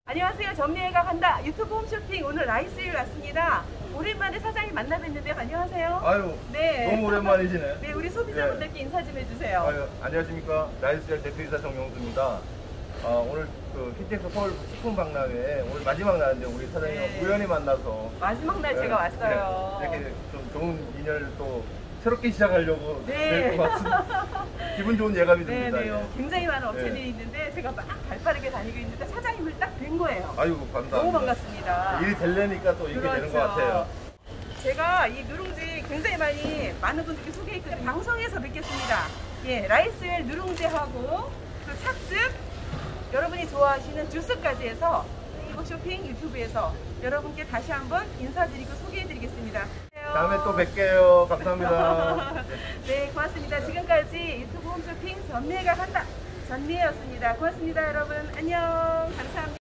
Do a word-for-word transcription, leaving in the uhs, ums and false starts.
안녕하세요. 전미애가 간다 유튜브 홈쇼핑 오늘 라이스에 왔습니다. 오랜만에 사장님 만나 뵀는데요. 안녕하세요. 아유, 네. 너무 오랜만이시네. 네, 우리 소비자분들께 네. 인사 좀 해주세요. 아유, 안녕하십니까. 라이스엘 대표이사 정용수입니다. 아, 오늘 그 키텍스 서울 식품 박람회 오늘 마지막 날인데 우리 사장님 네. 우연히 만나서 마지막 날 네, 제가 왔어요. 네, 이렇게 좀 좋은 인연을 또 새롭게 시작하려고 네. 뵐것 같습니다. 기분 좋은 예감이 네, 듭니다. 네. 예. 굉장히 많은 업체들이 네. 있는데 제가 막 발빠르게 다니고 있는데 사장님을 딱 뵌 거예요. 아유, 감사합니다. 너무 반갑습니다. 일이 되려니까 또 이게 그렇죠. 되는 것 같아요. 제가 이 누룽지 굉장히 많이 많은 분들께 소개했거든요. 방송에서 뵙겠습니다. 예, 라이스웰 누룽지하고 그 삭즙, 여러분이 좋아하시는 주스까지 해서 이곳 쇼핑 유튜브에서 여러분께 다시 한번 인사드리고 소개해드리겠습니다. 다음에 또 뵐게요. 감사합니다. 네, 고맙습니다. 지금까지 유튜브 홈쇼핑 전미애가 간다. 전미애였습니다. 고맙습니다, 여러분. 안녕. 감사합니다.